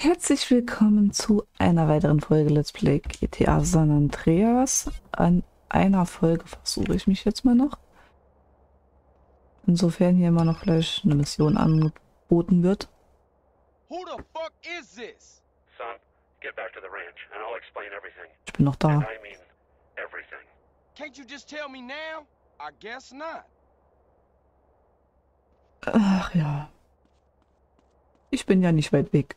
Herzlich willkommen zu einer weiteren Folge Let's Play GTA San Andreas. An einer Folge versuche ich mich jetzt mal noch. Insofern hier immer noch gleich eine Mission angeboten wird. Who the fuck is this? Son, get back to the ranch and I'll explain everything. Ich bin noch da. And I mean everything. Can't you just tell me now? I guess not. Ach ja. Ich bin ja nicht weit weg.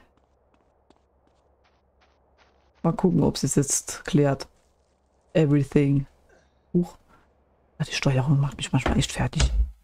Mal gucken, ob sie es jetzt klärt. Everything. Huch. Die Steuerung macht mich manchmal echt fertig.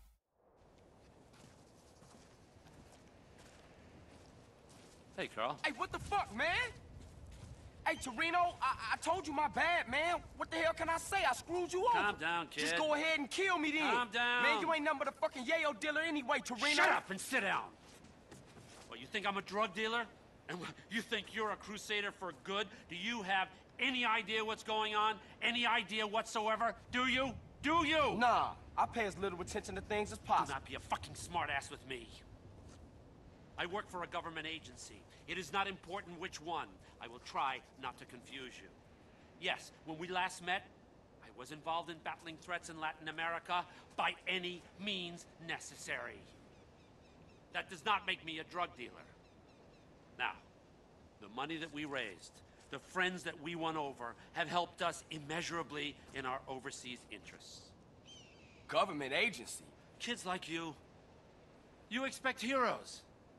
Hey, Carl. Hey, what the fuck, man? Hey, Torino, I told you my bad, man. What the hell can I say? I screwed you over. Calm down, kid. Just go ahead and kill me then. Calm down. Man, you ain't nothing but a fucking yayo dealer anyway, Torino. Shut up and sit down. What, you think I'm a drug dealer? And you think you're a crusader for good? Do you have any idea what's going on? Any idea whatsoever? Do you? Do you? Nah, I pay as little attention to things as Do possible. not be a fucking smartass with me. I work for a government agency. It is not important which one. I will try not to confuse you. Yes, when we last met, I was involved in battling threats in Latin America by any means necessary. That does not make me a drug dealer. Now, the money that we raised, the friends that we won over, have helped us immeasurably in our overseas interests. Government agency? Kids like you expect heroes.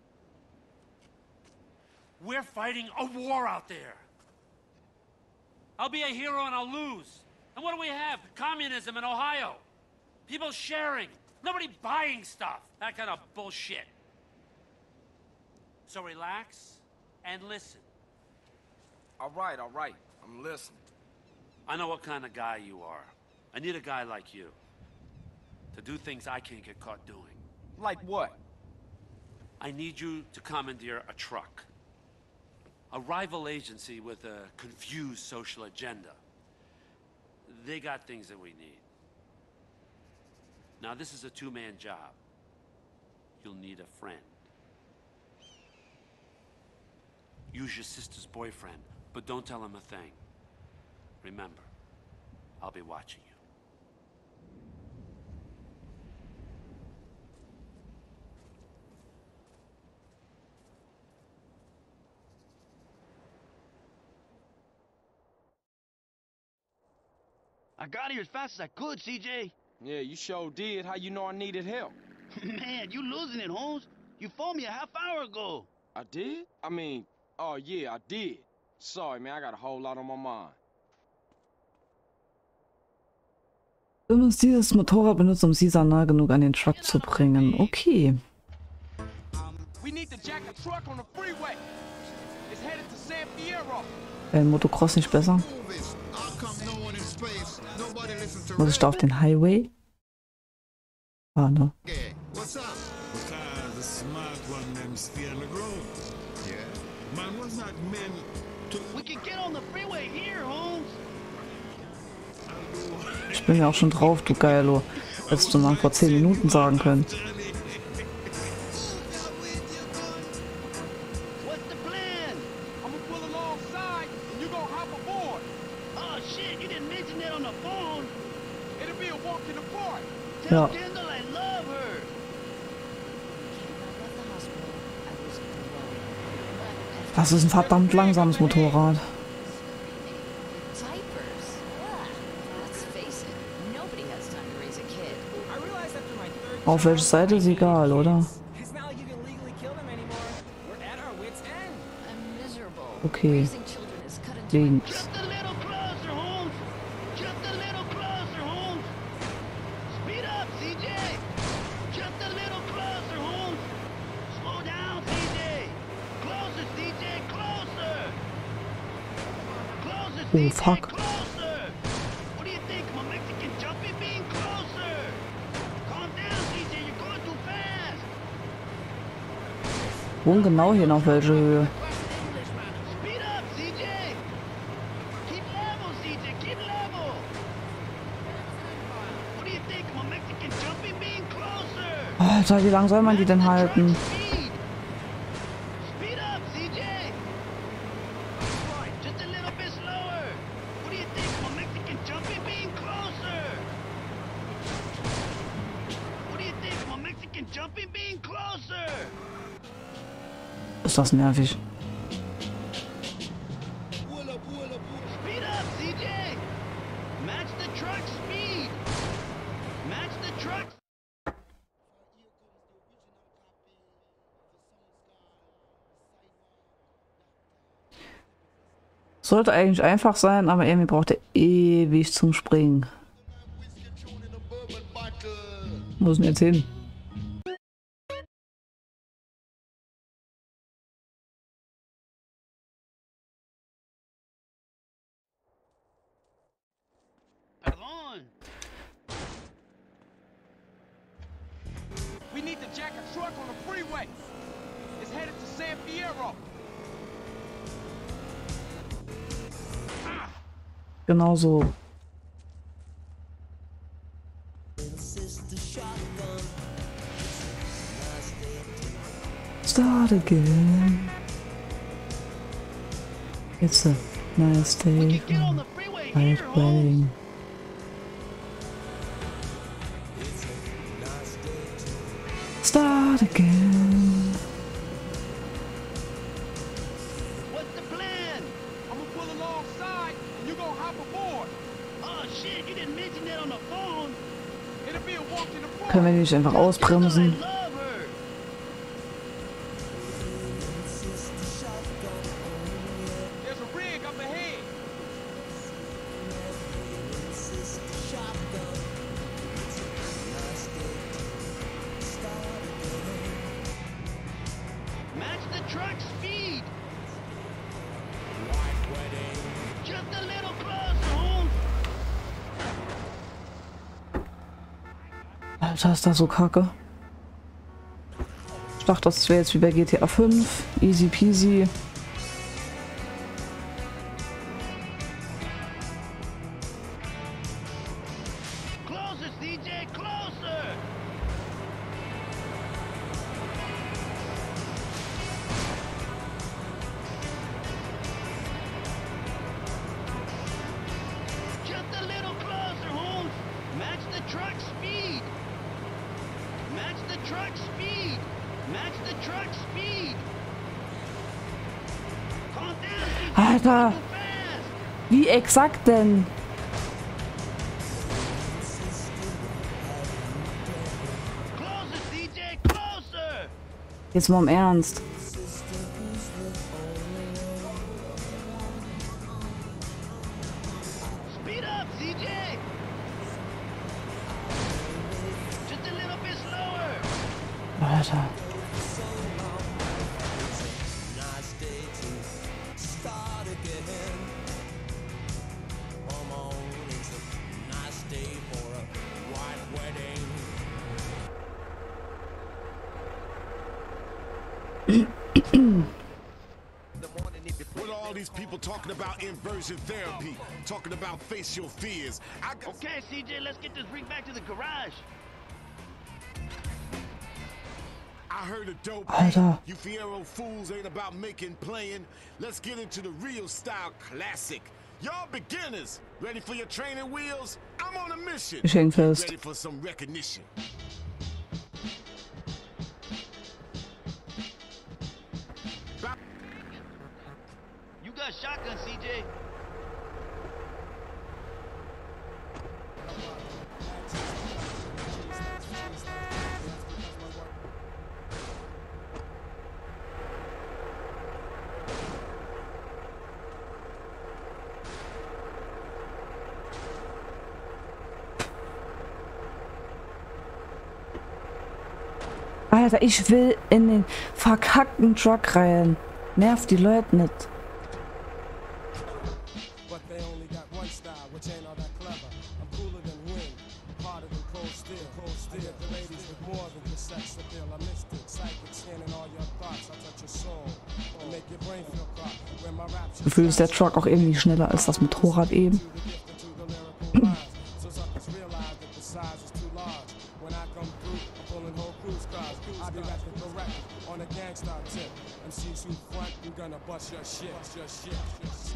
We're fighting a war out there. I'll be a hero and I'll lose. And what do we have? Communism in Ohio. People sharing. Nobody buying stuff. That kind of bullshit. So relax and listen. All right, I'm listening. I know what kind of guy you are. I need a guy like you to do things I can't get caught doing. Like what? I need you to commandeer a truck. A rival agency with a confused social agenda. They got things that we need. Now, this is a two-man job. You'll need a friend. Use your sister's boyfriend, but don't tell him a thing. Remember, I'll be watching you. I got here as fast as I could, CJ. Yeah, you sure did. How you know I needed help? Man, you losing it, Holmes. You phoned me a half hour ago. I did? I mean, oh yeah, I did. Sorry, man, I got a whole lot on my mind. Du musst dieses Motorrad benutzen, um Caesar nah genug an den Truck zu bringen. Okay. We need to jack a truck on the freeway. It's headed to San Fierro. Wäre ein Motocross nicht besser? Muss ich da auf den Highway? Ah, ne? We can get on the freeway here, Holmes. Ich bin ja auch schon drauf, du Geilo. Hättest du mal vor 10 Minuten sagen können. What's the plan? I'm gonna pull alongside and you gonna hop aboard. Oh shit, you didn't mention that on the phone. It'll be a walk in the park. Tell Ja. Kendall I love her. Das ist ein verdammt langsames Motorrad. Auf welche Seite ist egal, oder? Okay. Links. Just a little closer, Holmes. Just a little closer, Holmes. Speed up, CJ. Just a little closer, Holmes. Slow down, CJ. Closer, CJ, closer. Closer, Oh, CJ, fuck. closer. What do you think? I'm a Mexican jumpy bean? Closer. Calm down, CJ. You're going too fast. Wo genau hier noch welche Höhe? Speed up, CJ. Keep level, CJ. Keep level. What do you think? I'm a Mexican jumpy bean? Closer. Alter, wie lange soll man die denn halten? Speed up, CJ. Ist das nervig. Speed up, CJ! Match the truck speed! Match the truck. Sollte eigentlich einfach sein, aber irgendwie braucht er ewig zum Springen. Wo ist denn jetzt hin? Perdón. We need to jack a truck on the freeway. It's headed to San Fierro. Genau so. Start again. It's a nice We day. can get on the freeway Night here, Holmes. wedding. Start again. What's the plan? I'm gonna pull alongside and you gonna hop aboard. Oh shit, you didn't mention that on the phone. It'll be a walk in the park. Können wir die nicht einfach I ausbremsen? love her. There's a rig up ahead. Match the truck speed. Just a little closer, Holmes. Alter, ist das so kacke. Ich dachte, das wäre jetzt wie bei GTA 5. Easy peasy. Closer, CJ, closer. Just a little closer, Holmes. Match the truck speed. Match the truck speed. Match the truck speed. Calm down, CJ. Alter. Too fast. Wie exakt denn? Closer, CJ, closer. Jetzt mal im Ernst. Speed up, CJ. Just a little bit slower. Alter. What are all these people talking about inversion therapy? Talking about face your fears. Okay, CJ, let's get this rig back to the garage. I heard a dope Alter. beat. You Fierro fools ain't about making playing. Let's get into the real style classic. Y'all beginners, ready for your training wheels? I'm on a mission. Ich häng fest. Ready for some recognition. You got shotgun, CJ. Alter, ich will in den verkackten Truck rein. Nervt die Leute nicht. But they only got one style, which ain't all that clever. I'm cooler than wind, harder than cold steel. I get the ladies with more than just sex appeal. I'm mystic, psychic, scanning all your thoughts. I touch your soul and make your brain feel caught. When my rap Gefühl ist der Truck auch irgendwie schneller als das Motorrad eben. so suckers realize that the size is too large. When I come through, I'm pulling whole cruise cars. I be rapping correct on a gangsta tip. MCs who front, you gonna bust your shit, your shit, your shit.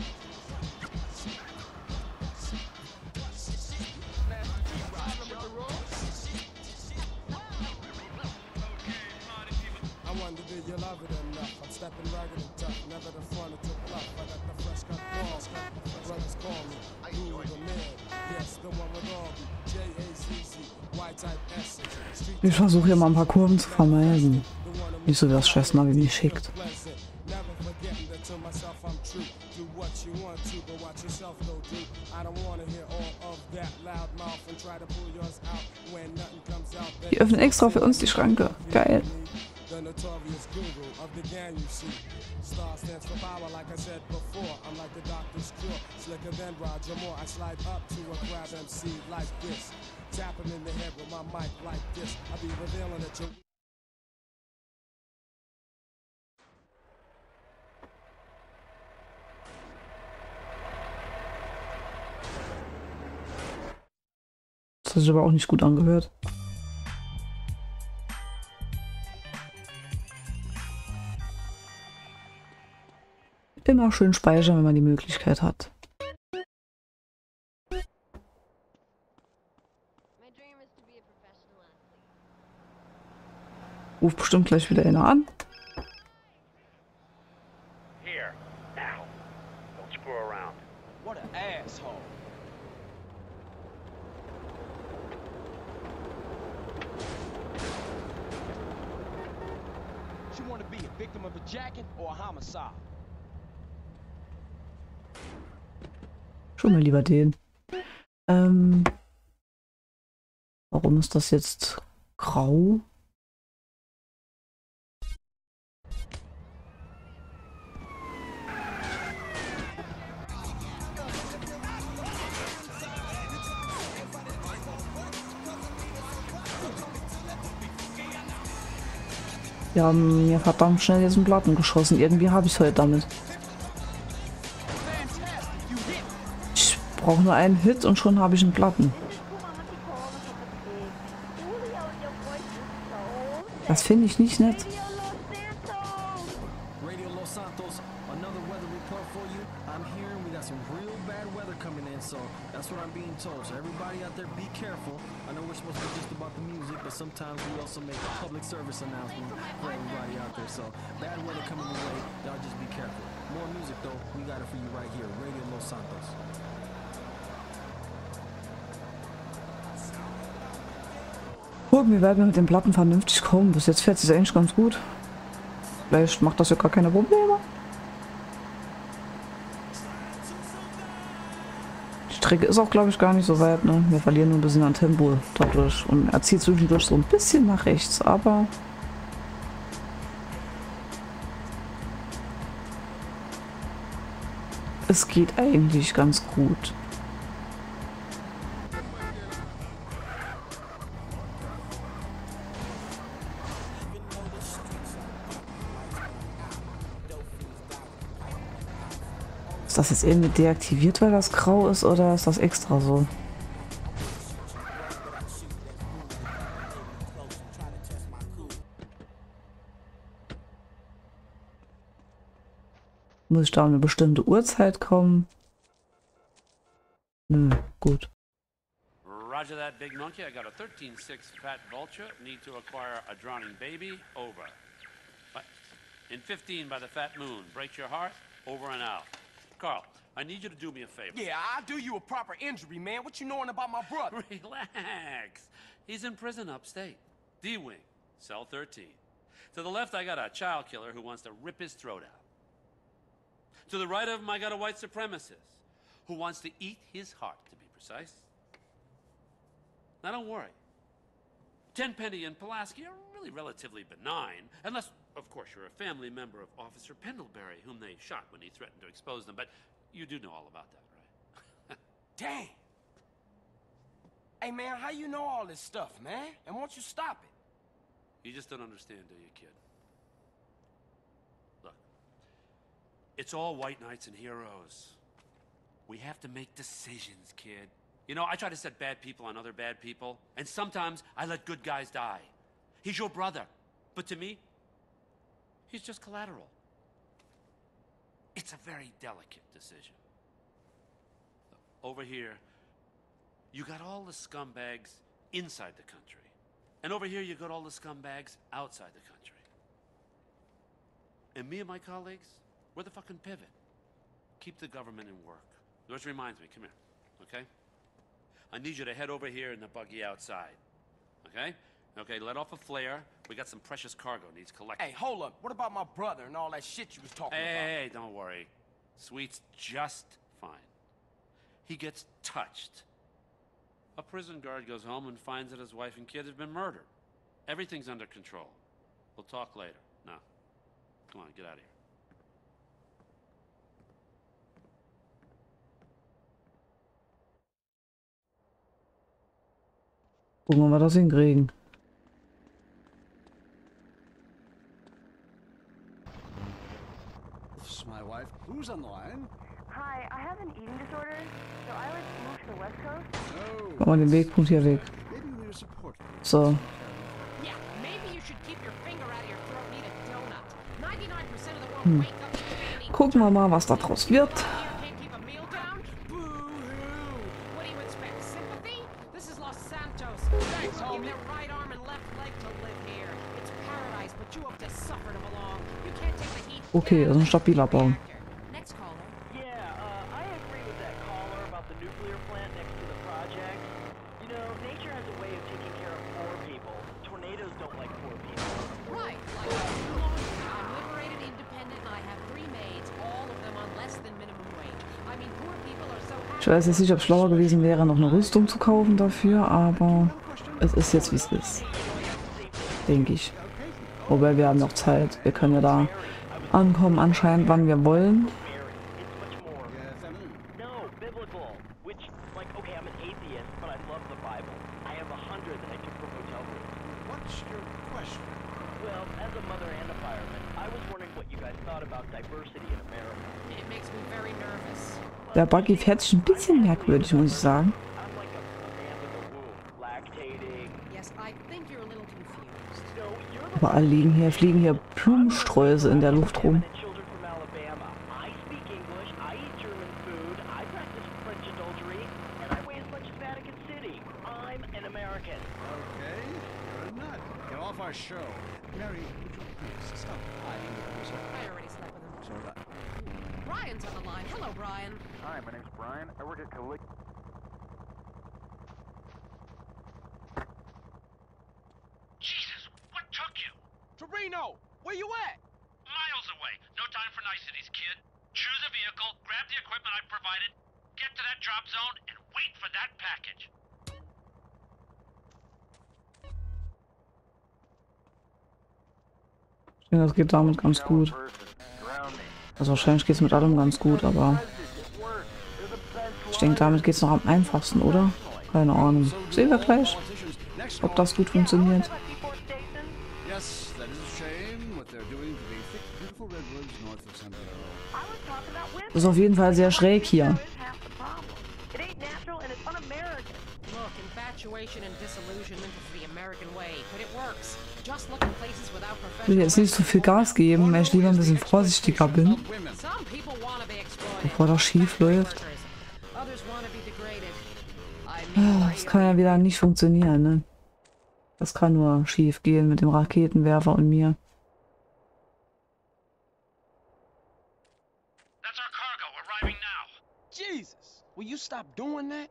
I wonder, do you love it enough? I'm Stepping rugged and tough, never the front to bluff. But at the fresh cut balls, brothers call me Rule the Man. Yes, the one with all the J-A-Z-Z, white type essence. Street Ich versuche hier mal ein paar Kurven zu vermeiden. Nicht so wie das scheiß Navi mich schickt. never forgetting that to myself I'm true. Do what you want to, but watch yourself though, dude. I don't wanna hear all of that loud mouth and try to pull yours out when nothing comes out. Die öffnen extra für uns die Schranke. Geil. The notorious guru of the gang, you see. Star stands for power, like I said before. I'm like the doctor's cure, slicker than Roger Moore. I slide up to a crowd MC like this. Tap him in the head with my mic like this. I be revealing that you. Das hat sich aber auch nicht gut angehört. Immer schön speichern, wenn man die Möglichkeit hat. My dream is to be a professional athlete. Ruft bestimmt gleich wieder einer an. Here, now. Don't screw around. What an asshole. You want to be a victim of a jacking or a homicide? Schon mal lieber den. Warum ist das jetzt grau? Wir haben mir verdammt schnell jetzt einen Platten geschossen. Irgendwie habe ich es heute damit. Ich brauche nur einen Hit und schon habe ich einen Platten. Das finde ich nicht nett. Radio Los Santos, another weather report for you. I'm hearing we got some real bad weather coming in, so that's what I'm being told. So everybody out there, be careful. I know we're supposed to be just about the music, but sometimes we also make a public service announcement for everybody out there. So bad weather coming your way, y'all just be careful. More music though, we got it for you right here, Radio Los Santos. Gucken, wie weit wir mit den Platten vernünftig kommen. Bis jetzt fährt es eigentlich ganz gut. Vielleicht macht das ja gar keine Probleme. Die Strecke ist auch, glaube ich, gar nicht so weit. Ne? Wir verlieren nur ein bisschen an Tempo dadurch. Und er zieht zwischendurch so ein bisschen nach rechts, aber... es geht eigentlich ganz gut. Ist das jetzt irgendwie deaktiviert, weil das grau ist, oder ist das extra so? Muss ich da um eine bestimmte Uhrzeit kommen? Nö, gut. Roger that, big monkey. I got a 13-6 fat vulture. Need to acquire a drowning baby. Over. What? In 15 by the fat moon. Breaks your heart. Over and out. Carl, I need you to do me a favor. Yeah, I'll do you a proper injury, man. What you knowing about my brother? Relax. He's in prison upstate. D-Wing. Cell 13. To the left, I got a child killer who wants to rip his throat out. To the right of him, I got a white supremacist who wants to eat his heart, to be precise. Now, don't worry. Tenpenny and Pulaski are really relatively benign, unless, of course, you're a family member of Officer Pendlebury, whom they shot when he threatened to expose them. But you do know all about that, right? Dang. Hey, man, how you know all this stuff, man? And won't you stop it? You just don't understand, do you, kid? Look, it's all white knights and heroes. We have to make decisions, kid. You know, I try to set bad people on other bad people, and sometimes I let good guys die. He's your brother, but to me, he's just collateral. It's a very delicate decision. Over here, you got all the scumbags inside the country. And over here, you got all the scumbags outside the country. And me and my colleagues, we're the fucking pivot. Keep the government in work. Which reminds me, come here, okay? I need you to head over here in the buggy outside, okay? Okay, let off a flare. We got some precious cargo needs collecting. Hey, hold up. What about my brother and all that shit you was talking about? Hey, don't worry. Sweet's just fine. He gets touched. A prison guard goes home and finds that his wife and kid have been murdered. Everything's under control. We'll talk later. Now, come on, get out of here. Gucken wir mal, das hinkriegen. This is my wife. Who's on the line? Hi, I have an eating disorder, so I like to move to the West Coast. Oh. Machen wir den Wegpunkt hier weg. Maybe we need support. So. Yeah, maybe you should keep your finger out of your throat and eat a donut. 99% of the world wake up standing. Gucken wir mal, was da draus wird. Can't keep a meal down? Boo-hoo! What do you expect? Sympathy? This is Los Santos. Thanks, homie. Their right arm and left leg to live here. It's paradise, but you have to suffer to belong. You can't take the heat. Okay, das ist ein stabiler Baum. Next caller. I agree with that caller about the nuclear plant next to the project. You know, nature has a way of taking care of poor people. Tornadoes don't like poor people. Right, like I'm liberated, independent, and I have 3 maids, all of them on less than minimum wage. I mean, poor people are so happy. Ich weiß jetzt nicht, ob es schlauer gewesen wäre, noch eine Rüstung zu kaufen dafür, aber es ist jetzt, wie es ist. Denke ich. Wobei, wir haben noch Zeit. Wir können ja da ankommen, anscheinend, wann wir wollen. No, biblical. Which, like, okay, I'm an atheist, but I love the Bible. I have 100 that I took from hotel rooms. What's your question? Well, as a mother and a fireman, I was wondering what you guys thought about diversity in America. It makes me very nervous. Der Buggy fährt sich ein bisschen merkwürdig, muss ich sagen. I'm like a man with a womb, lactating. Yes, I think you're a little confused. No, you're the Überall fliegen hier Blumensträuße in der Luft rum. children from Alabama. I speak English, I eat German food, I practice French adultery, and I weigh as much as Vatican City. I'm an American. Okay, you're a nut. Get off our show. Mary, would you please stop hiding with yourself? I already slept with him. So did I. Brian's on the line. Hello, Brian. Hi, my name's Brian. I work at Cali. Jesus, what took you? Torino, where you at? Miles away. No time for niceties, kid. Choose a vehicle, grab the equipment I've provided, get to that drop zone, and wait for that package. Ich denke, das geht damit ganz gut. Also wahrscheinlich geht es mit allem ganz gut, aber ich denke, damit geht es noch am einfachsten, oder? Keine Ahnung. Sehen wir gleich, ob das gut funktioniert. Yes, that is a shame what they're doing to the thick, beautiful redwoods north of San Diego. Das ist auf jeden Fall sehr schräg hier. It ain't natural and it's un-American. Look, infatuation and disillusionment is the American way, but it works. Just look at places without Ich will jetzt nicht so viel Gas geben, weil ich lieber ein bisschen vorsichtiger bin, Some people want to be exploited. bevor das schief läuft. Others want to be degraded. I mean, Das kann ja wieder nicht funktionieren, ne? Das kann nur schief gehen mit dem Raketenwerfer und mir. That's our cargo arriving now. Jesus, will you stop doing that?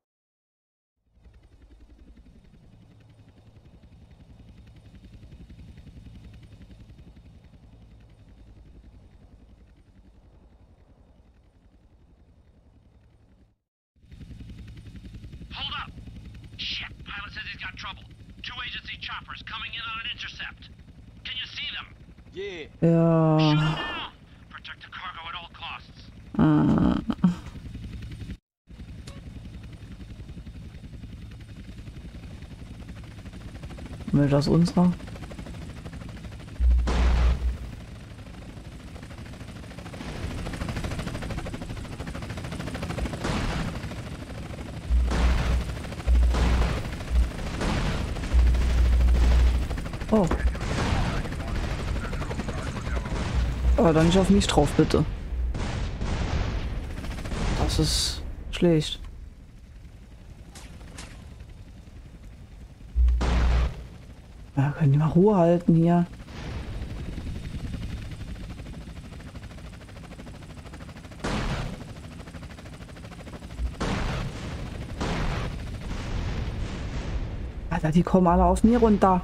Hold up! Shit, pilot says he's got trouble. 2 agency choppers coming in on an intercept. Can you see them? Yeah. Shoot 'em Ja. down! Protect the cargo at all costs. Will das unserer? Oh. Aber dann nicht auf mich drauf, bitte. Das ist schlecht. Ja, können die mal Ruhe halten hier. Alter, die kommen alle auf mir runter.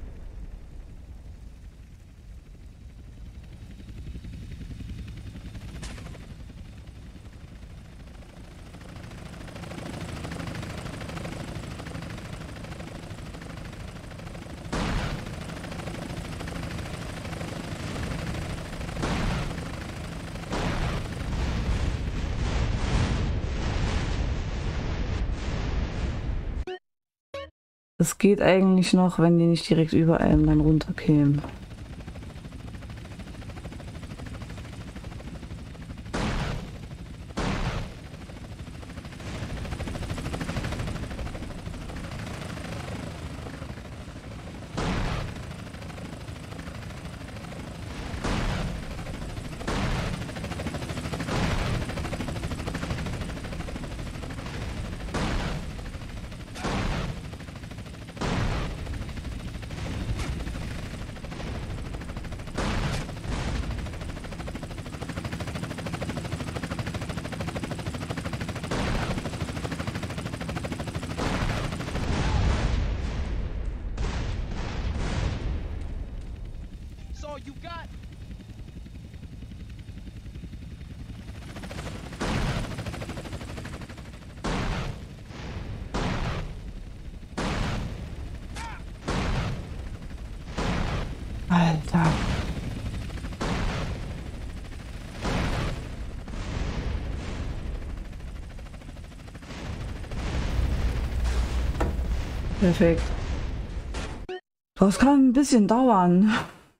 Es geht eigentlich noch, wenn die nicht direkt über einem dann runterkämen. all you got? Alter. Perfekt. Das kann ein bisschen dauern.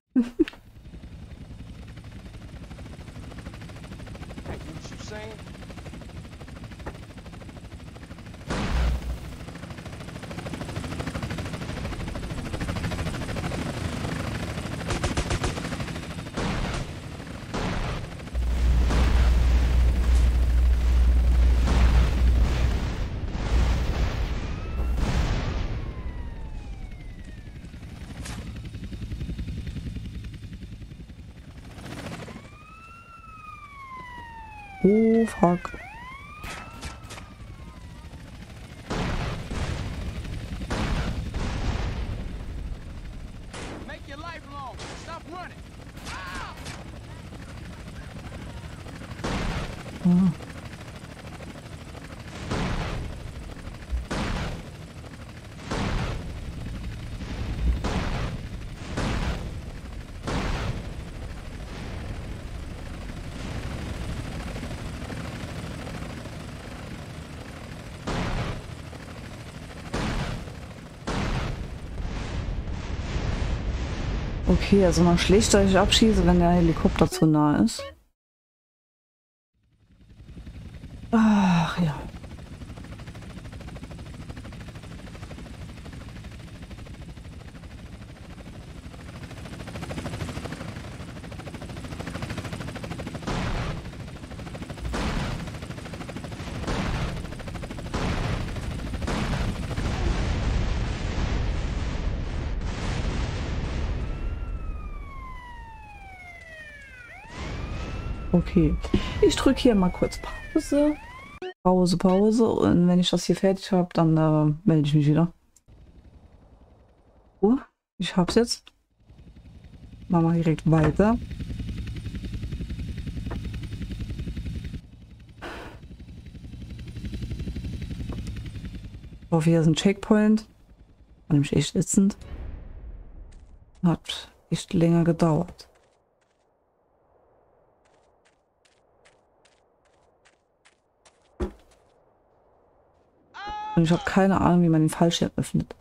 Oh, fuck. Make your life long. Stop running. Ah. Okay, also man schlägt euch abschieße, wenn der Helikopter zu nah ist. Ach ja. Okay, ich drücke hier mal kurz Pause. Pause. Und wenn ich das hier fertig habe, dann melde ich mich wieder. Oh, ich hab's jetzt. Machen wir direkt weiter. Ich hoffe, hier ist ein Checkpoint. War nämlich echt ätzend. Hat echt länger gedauert. Und ich habe keine Ahnung, wie man den Fallschirm öffnet.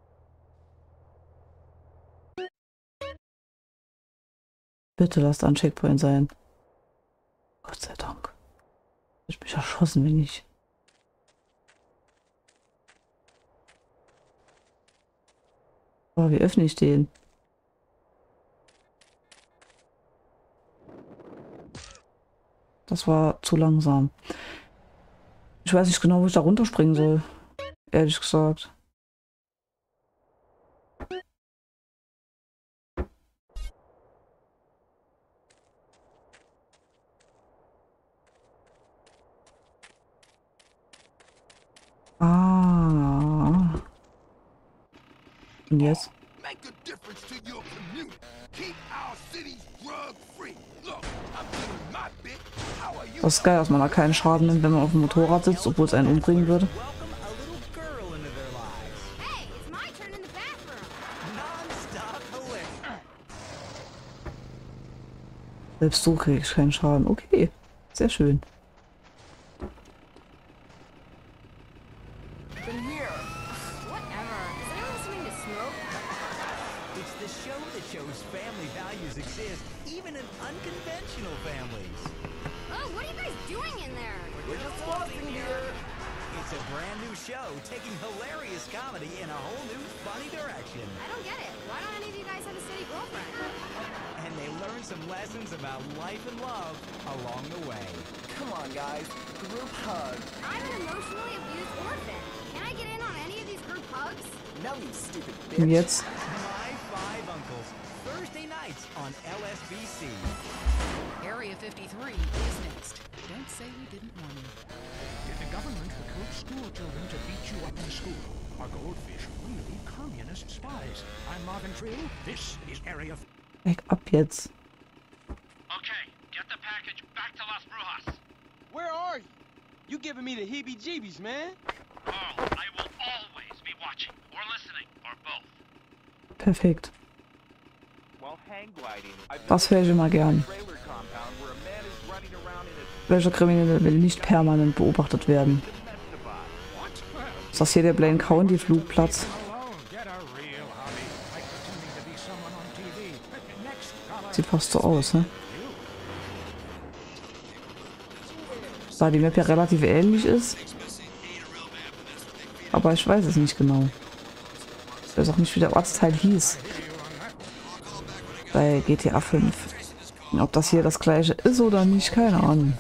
Bitte lasst ein Checkpoint sein. Gott sei Dank. Ich bin erschossen, wenn ich. Aber wie öffne ich den? Das war zu langsam. Ich weiß nicht genau, wo ich da runterspringen soll. Ehrlich gesagt. Ah. Und jetzt? Make a difference to your community. Keep our cities drug-free. Look, I'm doing my bit. How are you? Das ist geil, dass man da keinen Schaden nimmt, wenn man auf dem Motorrad sitzt, obwohl es einen umbringen würde. Welcome a little girl into their lives. Hey, it's my turn in the bathroom. Non-stop hilarious. Selbst so kriege ich keinen Schaden. Okay, sehr schön. Whatever. Is anyone listening to smoke? It's the show that shows family values exist even in unconventional families. Oh, what are you guys doing in there? We're just flossing here. It's a brand new show taking hilarious comedy in a whole new funny direction. I don't get it. Why don't any of you guys have a steady girlfriend? And they learn some lessons about life and love along the way. Come on, guys. Group hug. I'm an emotionally abused orphan. Can I get in on any of these group hugs? No, you stupid Und jetzt? My Five Uncles. Thursday nights on LSBC. Area 53 is next. Don't say we didn't warn you. If the government recruits school children to beat you up in school, are goldfish really communist spies? I'm Marvin Trill. This is Area... Weg ab jetzt. Okay, get the package back to Las Brujas. Where are you? You giving me the heebie-jeebies, man. Oh, I will always be watching or listening or both. Perfekt. While hang gliding, Das höre ich immer gern. trailer compound where a man is running around in a Welcher Kriminelle will nicht permanent beobachtet werden? Ist das hier der Blaine County Flugplatz? Sieht fast so aus, ne? Da die Map ja relativ ähnlich ist. Aber ich weiß es nicht genau. Ich weiß auch nicht, wie der Ortsteil hieß. Bei GTA 5. Ob das hier das gleiche ist oder nicht, keine Ahnung.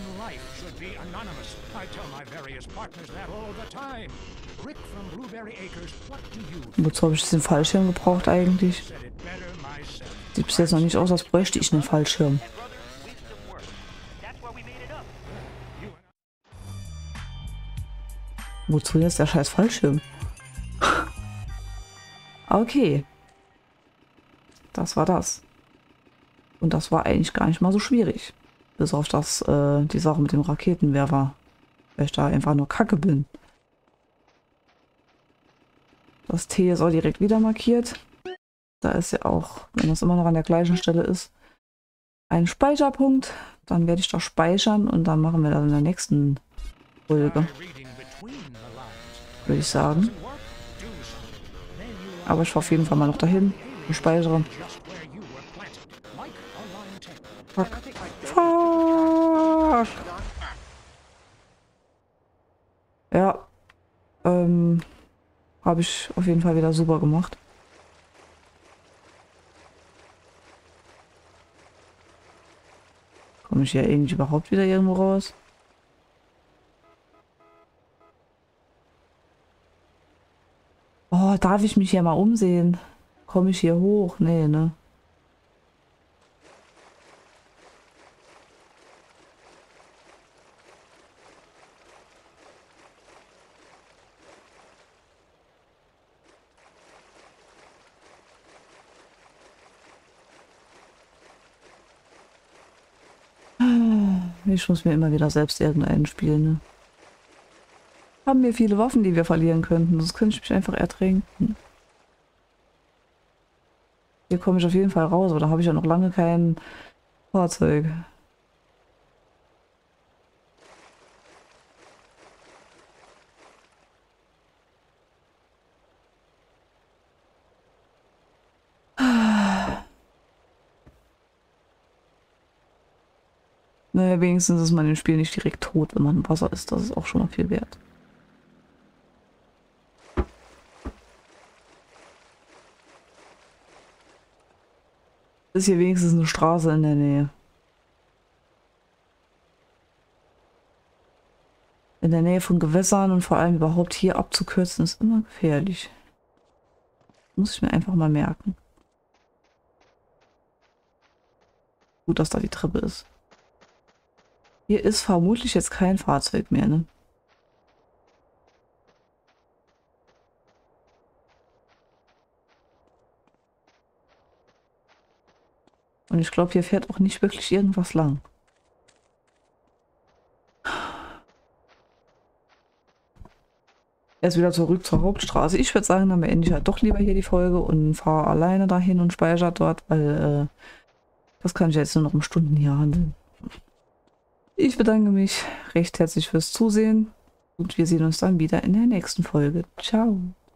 Wozu habe ich diesen Fallschirm gebraucht eigentlich? Sieht bis jetzt noch nicht aus, als bräuchte ich einen Fallschirm. Wozu jetzt der scheiß Fallschirm? Okay. Das war das. Und das war eigentlich gar nicht mal so schwierig. Bis auf das, die Sache mit dem Raketenwerfer. Weil ich da einfach nur Kacke bin. Das T ist auch direkt wieder markiert. Da ist ja auch, wenn das immer noch an der gleichen Stelle ist, ein Speicherpunkt. Dann werde ich da speichern und dann machen wir das in der nächsten Folge. Würde ich sagen. Aber ich fahre auf jeden Fall mal noch dahin und speichere. Fuck. Fuck. Ja. Habe ich auf jeden Fall wieder super gemacht. Komme ich hier irgendwie überhaupt wieder irgendwo raus? Oh, darf ich mich hier mal umsehen? Komme ich hier hoch? Nee, ne? Ich muss mir immer wieder selbst irgendeinen spielen, ne? Haben wir viele Waffen, die wir verlieren könnten. Das könnte ich mich einfach ertränken. Hier komme ich auf jeden Fall raus, aber da habe ich ja noch lange kein Fahrzeug. Naja, wenigstens ist man im Spiel nicht direkt tot, wenn man im Wasser ist. Das ist auch schon mal viel wert. Ist hier wenigstens eine Straße in der Nähe. In der Nähe von Gewässern und vor allem überhaupt hier abzukürzen ist immer gefährlich. Muss ich mir einfach mal merken. Gut, dass da die Treppe ist. Hier ist vermutlich jetzt kein Fahrzeug mehr, ne? Und ich glaube, hier fährt auch nicht wirklich irgendwas lang. Erst wieder zurück zur Hauptstraße. Ich würde sagen, dann beende ich halt doch lieber hier die Folge und fahre alleine dahin und speichere dort, weil das kann ich jetzt nur noch um Stunden hier handeln. Ich bedanke mich recht herzlich fürs Zusehen und wir sehen uns dann wieder in der nächsten Folge. Ciao.